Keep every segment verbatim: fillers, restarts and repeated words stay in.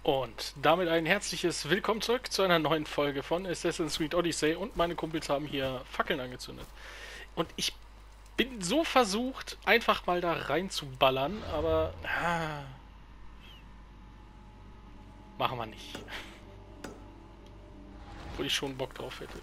Und damit ein herzliches Willkommen zurück zu einer neuen Folge von Assassin's Creed Odyssey und meine Kumpels haben hier Fackeln angezündet. Und ich bin so versucht, einfach mal da reinzuballern, aber ah, machen wir nicht. Obwohl ich schon Bock drauf hätte.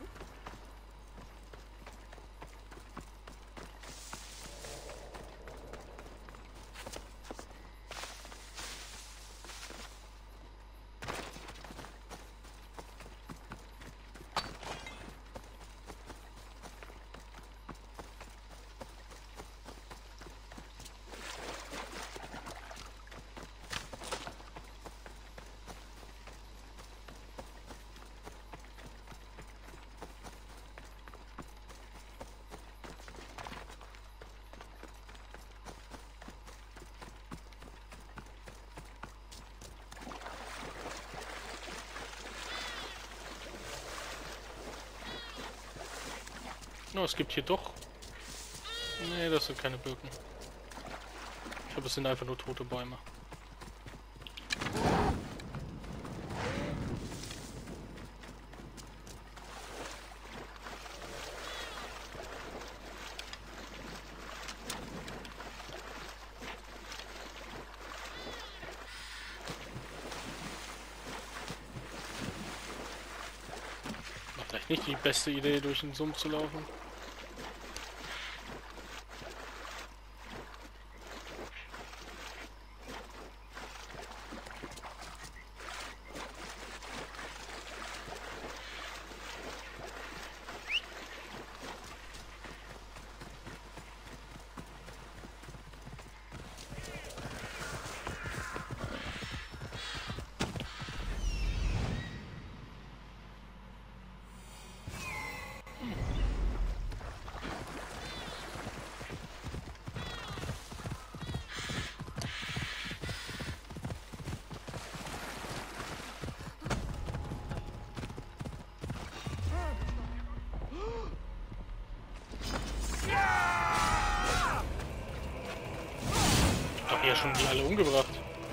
Oh, es gibt hier doch... Nee, das sind keine Birken. Ich glaube, es sind einfach nur tote Bäume. War vielleicht nicht die beste Idee, durch den Sumpf zu laufen. Doch ja schon die alle umgebracht.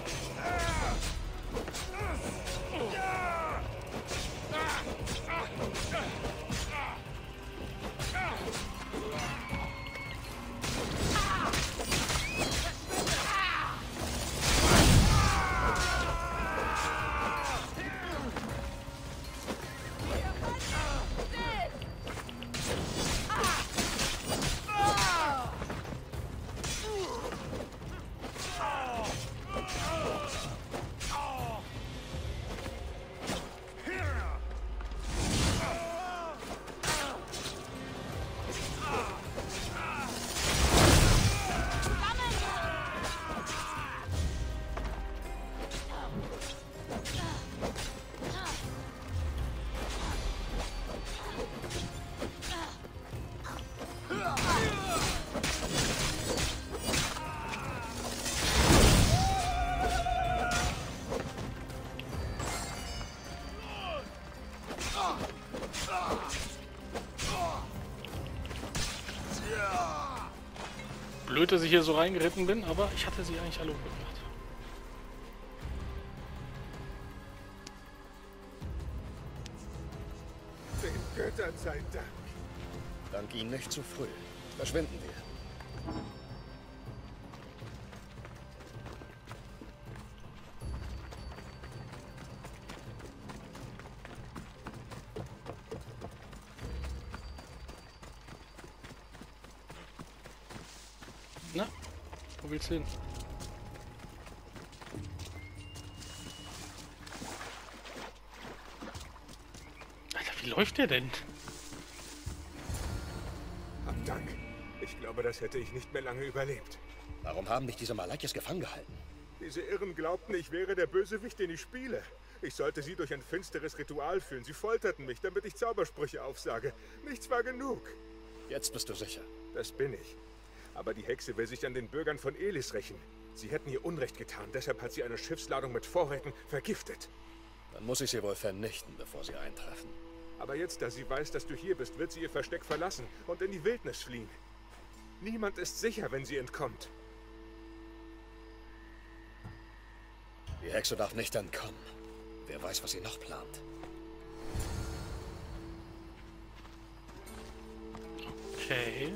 Blöd, dass ich hier so reingeritten bin, aber ich hatte sie eigentlich alle umgebracht. Den Göttern sei Dank. Dank Ihnen nicht zu früh. Verschwinden wir. Na, wo willst du hin? Alter, wie läuft der denn? Hab Dank. Ich glaube, das hätte ich nicht mehr lange überlebt. Warum haben mich diese Malaikis gefangen gehalten? Diese Irren glaubten, ich wäre der Bösewicht, den ich spiele. Ich sollte sie durch ein finsteres Ritual führen. Sie folterten mich, damit ich Zaubersprüche aufsage. Nichts war genug. Jetzt bist du sicher. Das bin ich. Aber die Hexe will sich an den Bürgern von Elis rächen. Sie hätten ihr Unrecht getan, deshalb hat sie eine Schiffsladung mit Vorräten vergiftet. Dann muss ich sie wohl vernichten, bevor sie eintreffen. Aber jetzt, da sie weiß, dass du hier bist, wird sie ihr Versteck verlassen und in die Wildnis fliehen. Niemand ist sicher, wenn sie entkommt. Die Hexe darf nicht entkommen. Wer weiß, was sie noch plant. Okay.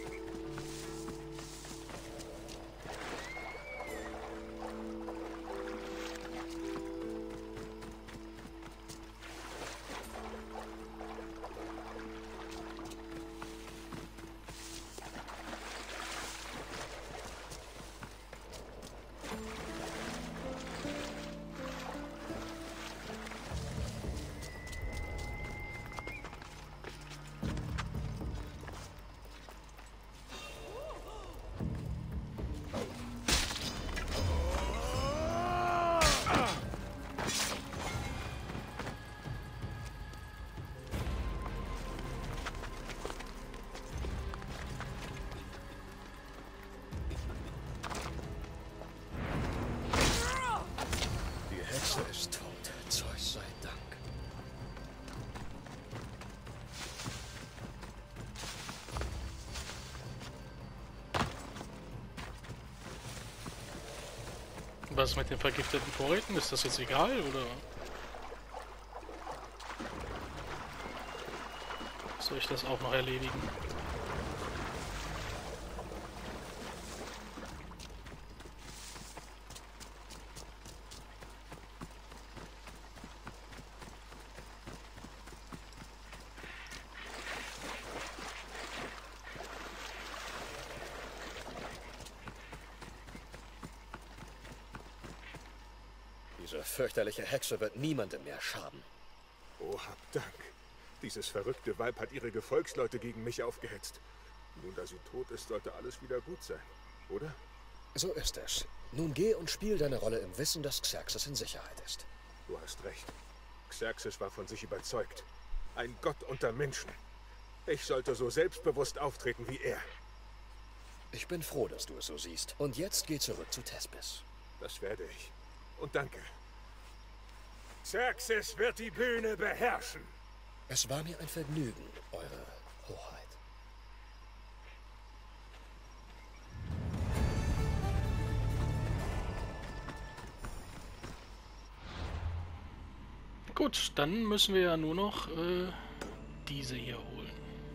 Hexe ist tot. Zeus sei Dank. Was mit den vergifteten Vorräten? Ist das jetzt egal, oder? Soll ich das auch noch erledigen? Diese fürchterliche Hexe wird niemandem mehr schaden. Oh, hab Dank. Dieses verrückte Weib hat ihre Gefolgsleute gegen mich aufgehetzt. Nun, da sie tot ist, sollte alles wieder gut sein, oder? So ist es. Nun geh und spiel deine Rolle im Wissen, dass Xerxes in Sicherheit ist. Du hast recht. Xerxes war von sich überzeugt. Ein Gott unter Menschen. Ich sollte so selbstbewusst auftreten wie er. Ich bin froh, dass du es so siehst. Und jetzt geh zurück zu Thespis. Das werde ich. Und danke. Xerxes wird die Bühne beherrschen. Es war mir ein Vergnügen, Eure Hoheit. Gut, dann müssen wir ja nur noch äh, diese hier holen.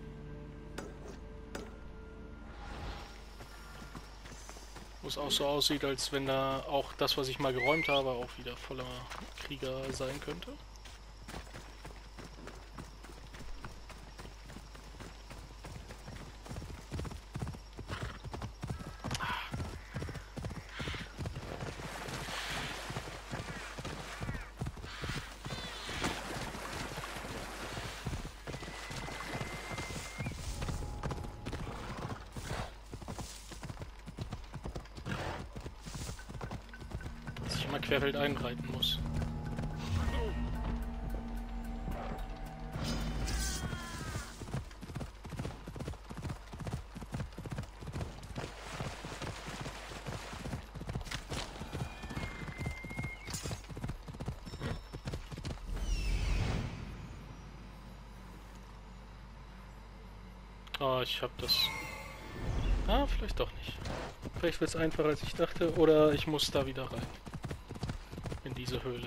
Wo es auch so aussieht, als wenn da auch das, was ich mal geräumt habe, auch wieder voller Krieger sein könnte. Querfeld einreiten muss. Ah, ich hab das... Ah, vielleicht doch nicht. Vielleicht wird es einfacher, als ich dachte, oder ich muss da wieder rein. In diese Höhle.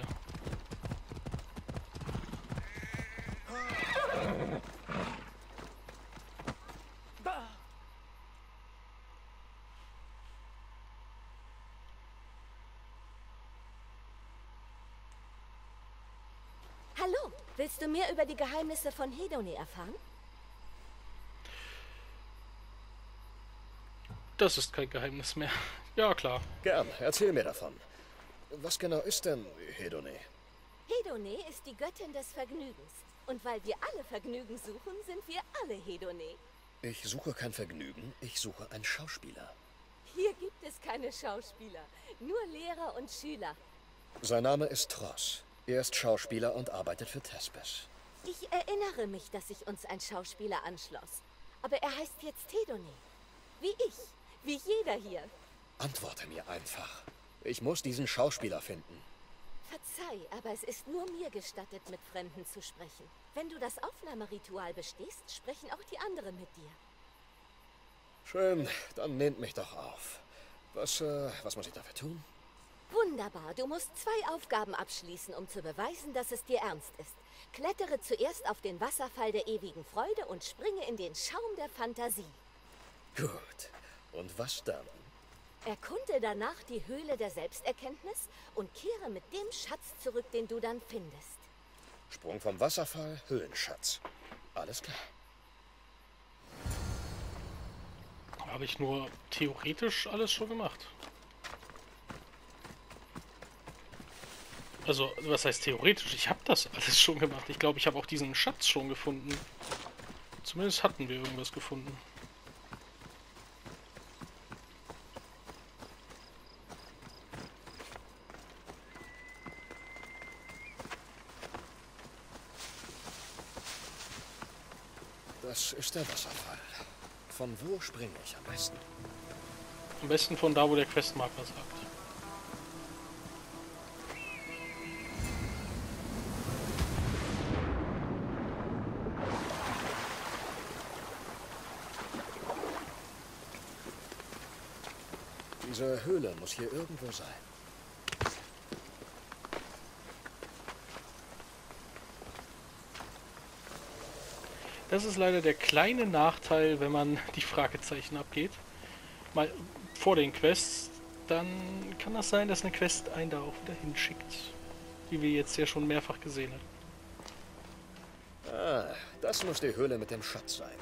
Hallo, willst du mehr über die Geheimnisse von Hedone erfahren? Das ist kein Geheimnis mehr. Ja, klar. Gern, erzähl mir davon. Was genau ist denn Hedone? Hedone ist die Göttin des Vergnügens. Und weil wir alle Vergnügen suchen, sind wir alle Hedone. Ich suche kein Vergnügen, ich suche einen Schauspieler. Hier gibt es keine Schauspieler, nur Lehrer und Schüler. Sein Name ist Tros. Er ist Schauspieler und arbeitet für Thespis. Ich erinnere mich, dass sich uns ein Schauspieler anschloss. Aber er heißt jetzt Hedone. Wie ich, wie jeder hier. Antworte mir einfach. Ich muss diesen Schauspieler finden. Verzeih, aber es ist nur mir gestattet, mit Fremden zu sprechen. Wenn du das Aufnahmeritual bestehst, sprechen auch die anderen mit dir. Schön, dann nehmt mich doch auf. Was, äh, was muss ich dafür tun? Wunderbar. Du musst zwei Aufgaben abschließen, um zu beweisen, dass es dir ernst ist. Klettere zuerst auf den Wasserfall der ewigen Freude und springe in den Schaum der Fantasie. Gut. Und was dann? Erkunde danach die Höhle der Selbsterkenntnis und kehre mit dem Schatz zurück, den du dann findest. Sprung vom Wasserfall, Höhlenschatz. Alles klar. Habe ich nur theoretisch alles schon gemacht. Also, was heißt theoretisch? Ich habe das alles schon gemacht. Ich glaube, ich habe auch diesen Schatz schon gefunden. Zumindest hatten wir irgendwas gefunden. Das ist der Wasserfall. Von wo springe ich am besten? Am besten von da, wo der Questmarker sagt. Diese Höhle muss hier irgendwo sein. Das ist leider der kleine Nachteil, wenn man die Fragezeichen abgeht. Mal vor den Quests, dann kann das sein, dass eine Quest einen da auch wieder hinschickt. Die wir jetzt ja schon mehrfach gesehen haben. Ah, das muss die Höhle mit dem Schatz sein.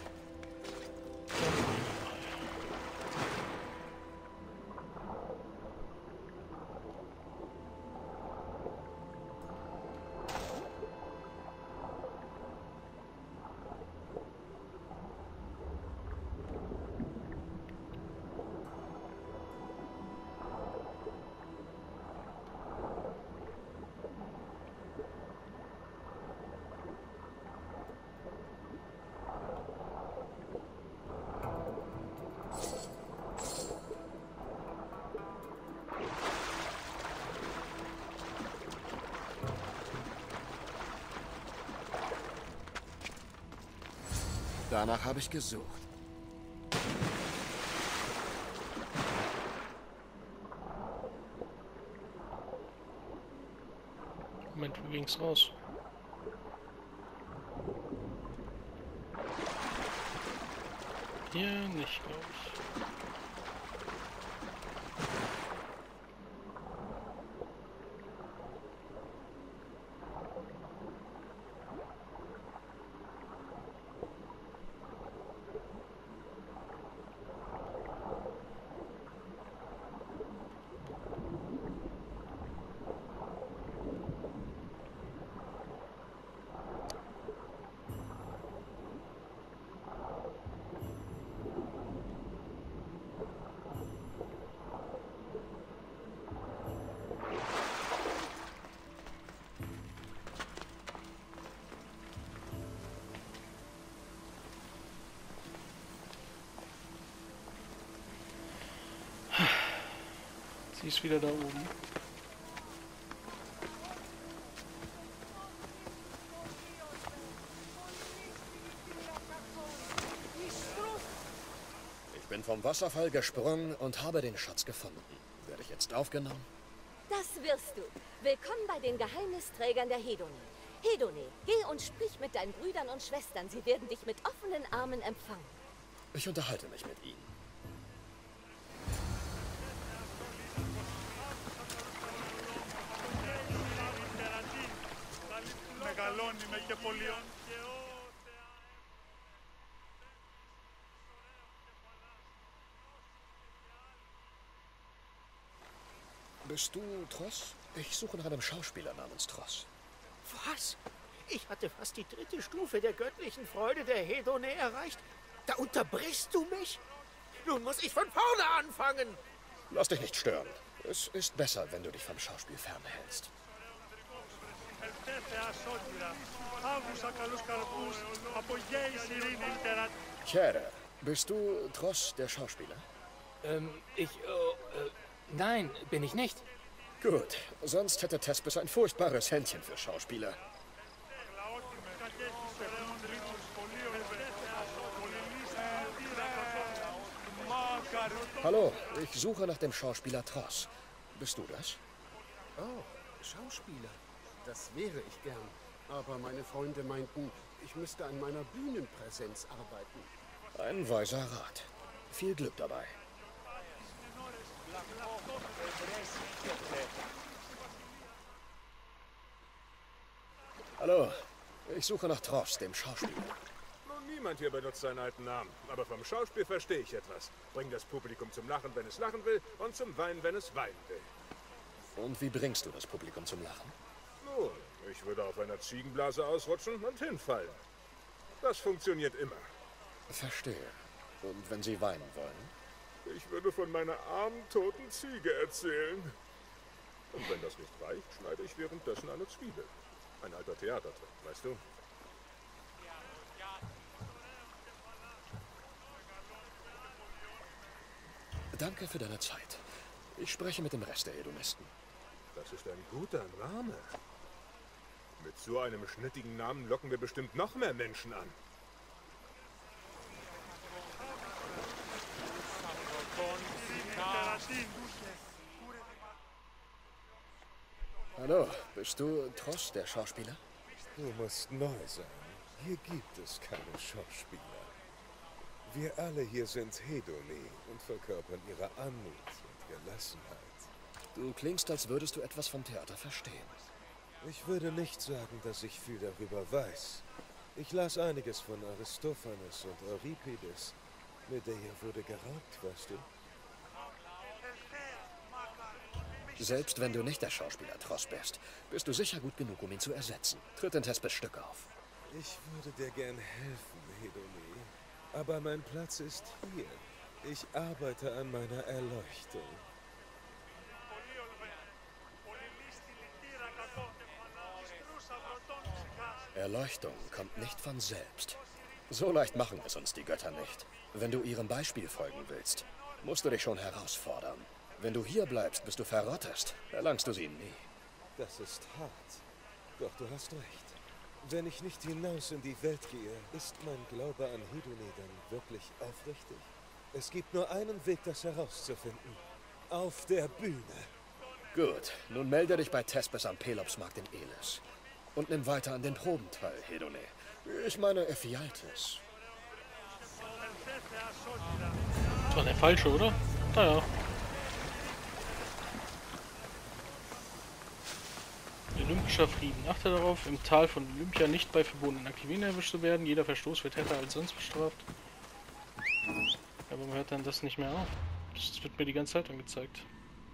Danach habe ich gesucht. Moment, wo ging's raus? Hier nicht, glaube ich. Sie ist wieder da oben. Ich bin vom Wasserfall gesprungen und habe den Schatz gefunden. Werde ich jetzt aufgenommen? Das wirst du. Willkommen bei den Geheimnisträgern der Hedone. Hedone, geh und sprich mit deinen Brüdern und Schwestern. Sie werden dich mit offenen Armen empfangen. Ich unterhalte mich mit ihnen. Bist du Tross? Ich suche nach einem Schauspieler namens Tross. Was? Ich hatte fast die dritte Stufe der göttlichen Freude der Hedone erreicht. Da unterbrichst du mich? Nun muss ich von vorne anfangen. Lass dich nicht stören. Es ist besser, wenn du dich vom Schauspiel fernhältst. Chere, bist du Tross, der Schauspieler? Ähm, ich, äh, äh, nein, bin ich nicht. Gut, sonst hätte Thespis ein furchtbares Händchen für Schauspieler. Hallo, ich suche nach dem Schauspieler Tross. Bist du das? Oh, Schauspieler. Das wäre ich gern. Aber meine Freunde meinten, ich müsste an meiner Bühnenpräsenz arbeiten. Ein weiser Rat. Viel Glück dabei. Hallo, ich suche nach Trost, dem Schauspieler. Nun, niemand hier benutzt seinen alten Namen. Aber vom Schauspiel verstehe ich etwas. Bring das Publikum zum Lachen, wenn es lachen will, und zum Weinen, wenn es weinen will. Und wie bringst du das Publikum zum Lachen? Nun, ich würde auf einer Ziegenblase ausrutschen und hinfallen. Das funktioniert immer. Verstehe. Und wenn sie weinen wollen? Ich würde von meiner armen, toten Ziege erzählen. Und wenn das nicht reicht, schneide ich währenddessen eine Zwiebel. Ein alter Theatertrick, weißt du? Danke für deine Zeit. Ich spreche mit dem Rest der Hedonisten. Das ist ein guter Name. Mit so einem schnittigen Namen locken wir bestimmt noch mehr Menschen an. Hallo, bist du Trost, der Schauspieler? Du musst neu sein. Hier gibt es keine Schauspieler. Wir alle hier sind Hedone und verkörpern ihre Anmut und Gelassenheit. Du klingst, als würdest du etwas vom Theater verstehen. Ich würde nicht sagen, dass ich viel darüber weiß. Ich las einiges von Aristophanes und Euripides. Medea wurde geraubt, weißt du? Selbst wenn du nicht der Schauspieler Trost bist, bist du sicher gut genug, um ihn zu ersetzen. Tritt in Thespes Stück auf. Ich würde dir gern helfen, Hedone. Aber mein Platz ist hier. Ich arbeite an meiner Erleuchtung. Erleuchtung kommt nicht von selbst. So leicht machen es uns die Götter nicht. Wenn du ihrem Beispiel folgen willst, musst du dich schon herausfordern. Wenn du hier bleibst, bis du verrottest, erlangst du sie nie. Das ist hart. Doch du hast recht. Wenn ich nicht hinaus in die Welt gehe, ist mein Glaube an Hedone dann wirklich aufrichtig? Es gibt nur einen Weg, das herauszufinden. Auf der Bühne. Gut, nun melde dich bei Thespes am Pelopsmarkt in Elis. Und nimm weiter an den Proben teil, Hedone. Ich meine Ephialtes. Das war der falsche, oder? Naja. Olympischer Frieden. Achte darauf, im Tal von Olympia nicht bei verbotenen Aktivitäten erwischt zu werden. Jeder Verstoß wird härter als sonst bestraft. Aber man hört dann das nicht mehr auf. Das wird mir die ganze Zeit angezeigt.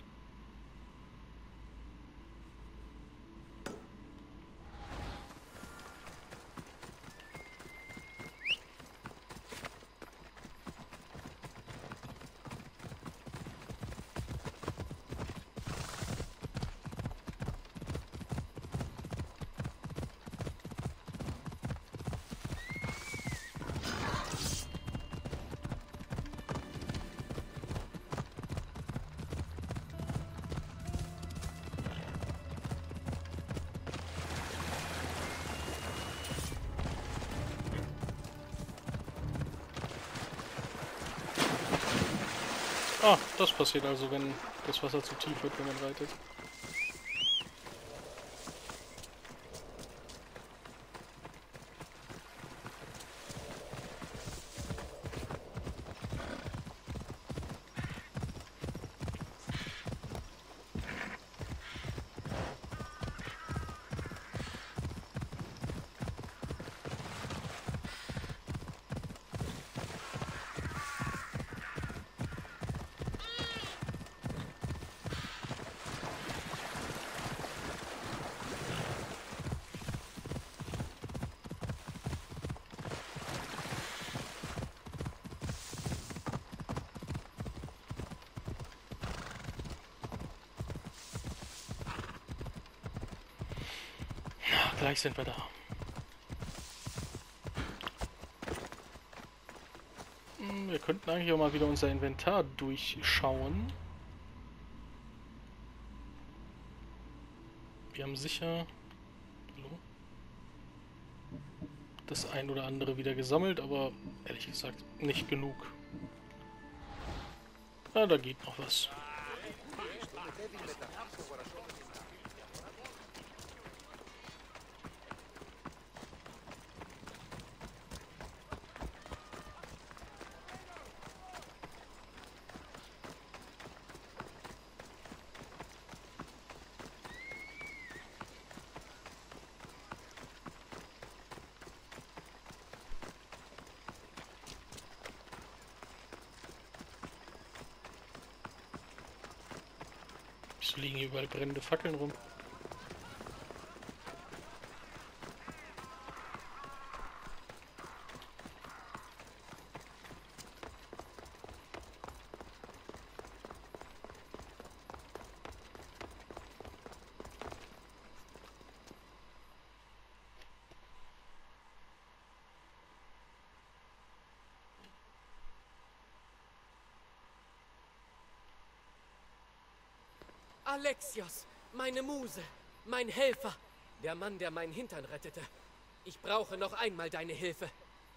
Ah, das passiert also, wenn das Wasser zu tief wird, wenn man reitet. Gleich sind wir da. Wir könnten eigentlich auch mal wieder unser Inventar durchschauen. Wir haben sicher hallo, das ein oder andere wieder gesammelt, aber ehrlich gesagt nicht genug. Ja, da geht noch was. Wieso liegen hier überall brennende Fackeln rum? Alexios, meine Muse, mein Helfer, der Mann, der meinen Hintern rettete. Ich brauche noch einmal deine Hilfe.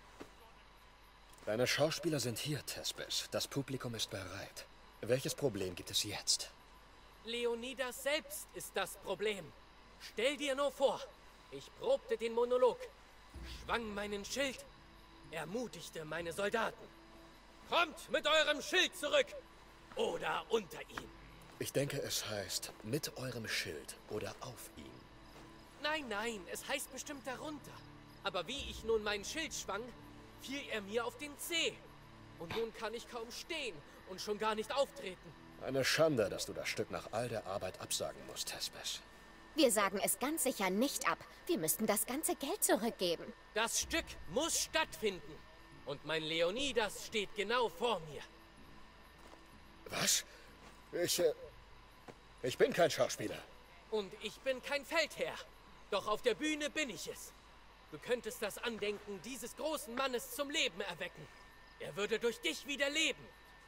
Deine Schauspieler sind hier, Thespis. Das Publikum ist bereit. Welches Problem gibt es jetzt? Leonidas selbst ist das Problem. Stell dir nur vor, ich probte den Monolog, schwang meinen Schild, ermutigte meine Soldaten. Kommt mit eurem Schild zurück oder unter ihm. Ich denke, es heißt, mit eurem Schild oder auf ihm. Nein, nein, es heißt bestimmt darunter. Aber wie ich nun mein Schild schwang, fiel er mir auf den Zeh. Und nun kann ich kaum stehen und schon gar nicht auftreten. Eine Schande, dass du das Stück nach all der Arbeit absagen musst, Thespis. Wir sagen es ganz sicher nicht ab. Wir müssten das ganze Geld zurückgeben. Das Stück muss stattfinden. Und mein Leonidas steht genau vor mir. Was? Ich, äh, ich bin kein Schauspieler. Und ich bin kein Feldherr. Doch auf der Bühne bin ich es. Du könntest das Andenken dieses großen Mannes zum Leben erwecken. Er würde durch dich wieder leben.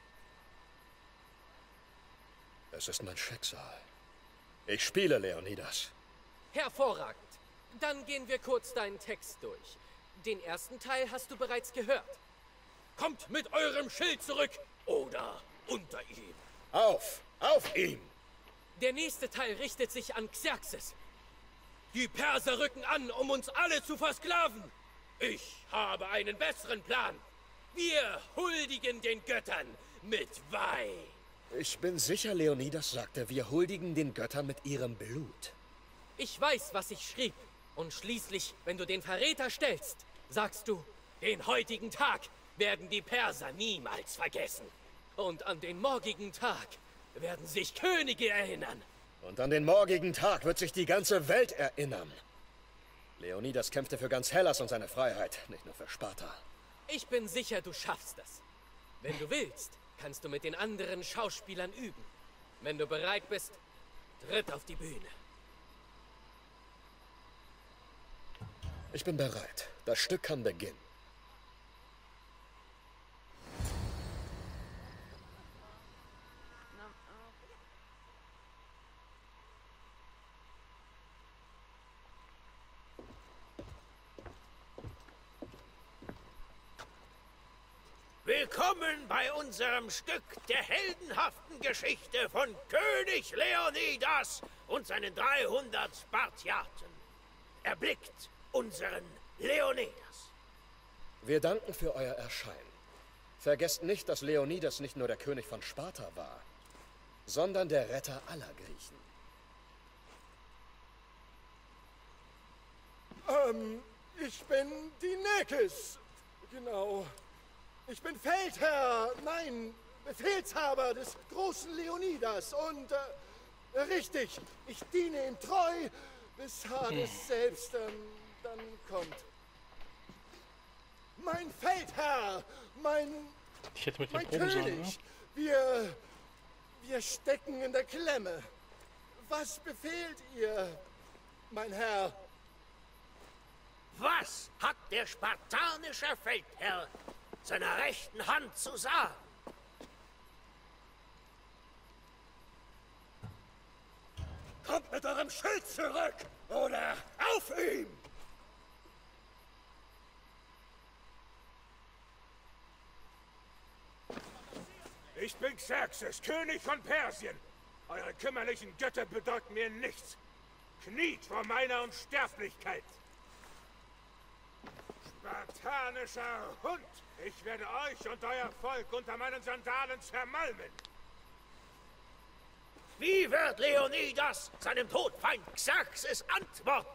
Es ist mein Schicksal. Ich spiele Leonidas. Hervorragend. Dann gehen wir kurz deinen Text durch. Den ersten Teil hast du bereits gehört. Kommt mit eurem Schild zurück oder unter ihm. Auf! Auf ihn! Der nächste Teil richtet sich an Xerxes. Die Perser rücken an, um uns alle zu versklaven. Ich habe einen besseren Plan. Wir huldigen den Göttern mit Weih. Ich bin sicher, Leonidas sagte, wir huldigen den Göttern mit ihrem Blut. Ich weiß, was ich schrieb. Und schließlich, wenn du den Verräter stellst, sagst du, den heutigen Tag werden die Perser niemals vergessen. Und an den morgigen Tag werden sich Könige erinnern. Und an den morgigen Tag wird sich die ganze Welt erinnern. Leonidas kämpfte für ganz Hellas und seine Freiheit, nicht nur für Sparta. Ich bin sicher, du schaffst das. Wenn du willst, kannst du mit den anderen Schauspielern üben. Wenn du bereit bist, tritt auf die Bühne. Ich bin bereit. Das Stück kann beginnen. Willkommen bei unserem Stück der heldenhaften Geschichte von König Leonidas und seinen dreihundert Spartiaten. Erblickt unseren Leonidas. Wir danken für euer Erscheinen. Vergesst nicht, dass Leonidas nicht nur der König von Sparta war, sondern der Retter aller Griechen. Ähm, ich bin Dinekes. Genau. Ich bin Feldherr, nein, Befehlshaber des großen Leonidas und, äh, richtig, ich diene ihm treu, bis Hades hm. selbst ähm, dann kommt. Mein Feldherr, mein, ich hätte mit mein dem König, sagen, ne? wir, wir stecken in der Klemme. Was befehlt ihr, mein Herr? Was hat der spartanische Feldherr seiner rechten Hand zu sagen? Kommt mit eurem Schild zurück oder auf ihm! Ich bin Xerxes, König von Persien. Eure kümmerlichen Götter bedeuten mir nichts. Kniet vor meiner Unsterblichkeit. Spartanischer Hund! Ich werde euch und euer Volk unter meinen Sandalen zermalmen. Wie wird Leonidas seinem Todfeind Xerxes antworten?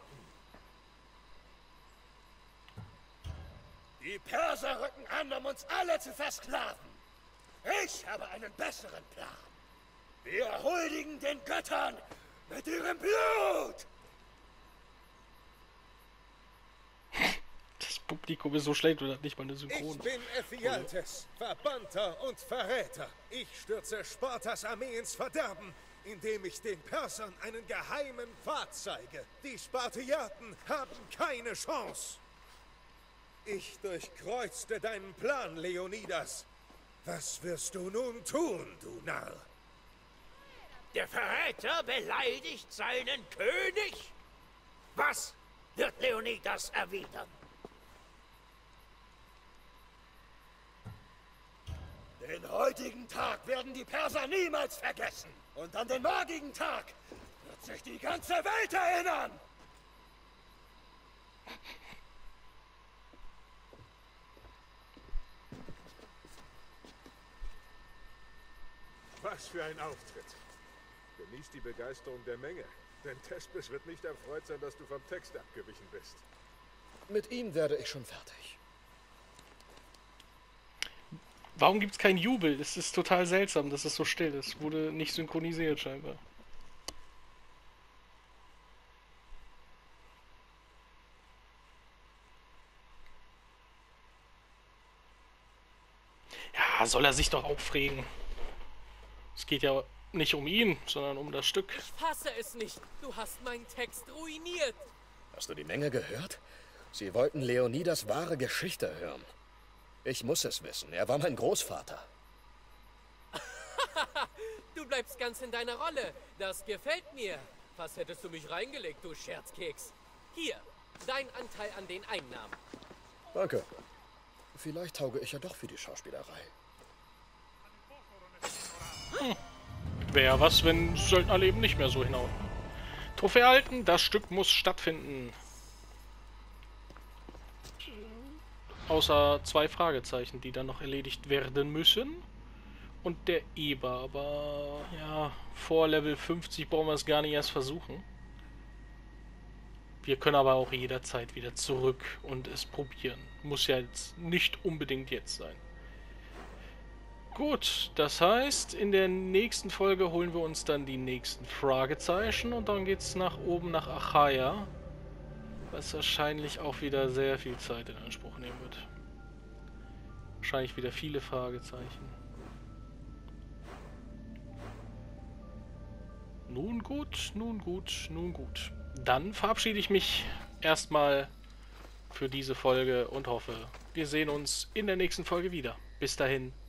Die Perser rücken an, um uns alle zu versklaven. Ich habe einen besseren Plan. Wir huldigen den Göttern mit ihrem Blut! Das Publikum ist so schlecht oder nicht mal eine Synchron. Ich bin Ephialtes, Verbannter und Verräter. Ich stürze Spartas Armee ins Verderben, indem ich den Persern einen geheimen Pfad zeige. Die Spartiaten haben keine Chance. Ich durchkreuzte deinen Plan, Leonidas. Was wirst du nun tun, du Narr? Der Verräter beleidigt seinen König? Was wird Leonidas erwidern? Den heutigen Tag werden die Perser niemals vergessen. Und an den morgigen Tag wird sich die ganze Welt erinnern. Was für ein Auftritt. Genieß die Begeisterung der Menge. Denn Thespis wird nicht erfreut sein, dass du vom Text abgewichen bist. Mit ihm werde ich schon fertig. Warum gibt es keinen Jubel? Es ist total seltsam, dass es so still ist. Wurde nicht synchronisiert scheinbar. Ja, soll er sich doch aufregen. Es geht ja nicht um ihn, sondern um das Stück. Ich fasse es nicht. Du hast meinen Text ruiniert. Hast du die Menge gehört? Sie wollten Leonidas wahre Geschichte hören. Ich muss es wissen. Er war mein Großvater. Du bleibst ganz in deiner Rolle. Das gefällt mir. Was hättest du mich reingelegt, du Scherzkeks? Hier, dein Anteil an den Einnahmen. Danke. Vielleicht tauge ich ja doch für die Schauspielerei. Hm. Wäre was, wenn Söldnerleben nicht mehr so hinhauen. Trophäe erhalten, das Stück muss stattfinden. Außer zwei Fragezeichen, die dann noch erledigt werden müssen. Und der Eber, aber ja, vor Level fünfzig brauchen wir es gar nicht erst versuchen. Wir können aber auch jederzeit wieder zurück und es probieren. Muss ja jetzt nicht unbedingt jetzt sein. Gut, das heißt, in der nächsten Folge holen wir uns dann die nächsten Fragezeichen und dann geht's nach oben nach Achaia. Was wahrscheinlich auch wieder sehr viel Zeit in Anspruch nehmen wird. Wahrscheinlich wieder viele Fragezeichen. Nun gut, nun gut, nun gut. Dann verabschiede ich mich erstmal für diese Folge und hoffe, wir sehen uns in der nächsten Folge wieder. Bis dahin,